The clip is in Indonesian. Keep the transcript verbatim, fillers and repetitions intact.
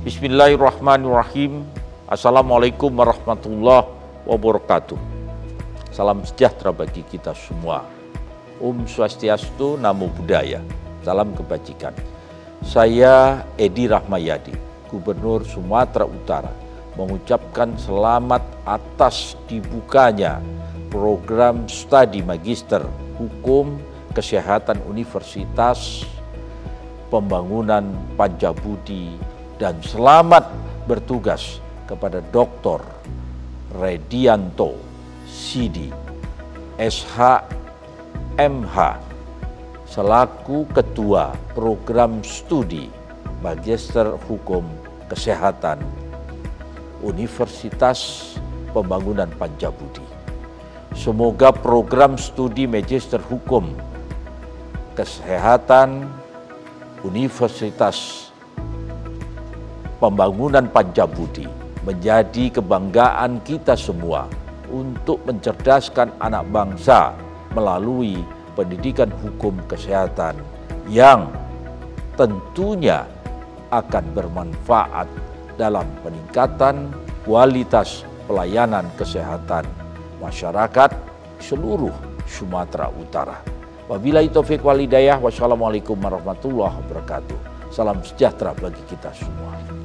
Bismillahirrahmanirrahim. Assalamualaikum warahmatullahi wabarakatuh. Salam sejahtera bagi kita semua. Om Swastiastu, Namo Buddhaya. Salam kebajikan. Saya Edi Rahmayadi, Gubernur Sumatera Utara, mengucapkan selamat atas dibukanya program studi Magister Hukum Kesehatan Universitas Pembangunan Pancabudi, dan selamat bertugas kepada Doktor Redianto Sidi, S H M H, selaku Ketua Program Studi Magister Hukum Kesehatan Universitas Pembangunan Pancabudi. Semoga program studi Magister Hukum Kesehatan Universitas Pembangunan Pancabudi menjadi kebanggaan kita semua untuk mencerdaskan anak bangsa melalui pendidikan hukum kesehatan yang tentunya akan bermanfaat dalam peningkatan kualitas pelayanan kesehatan masyarakat seluruh Sumatera Utara. Wabillahi taufiq wal hidayah. Wassalamualaikum warahmatullahi wabarakatuh. Salam sejahtera bagi kita semua.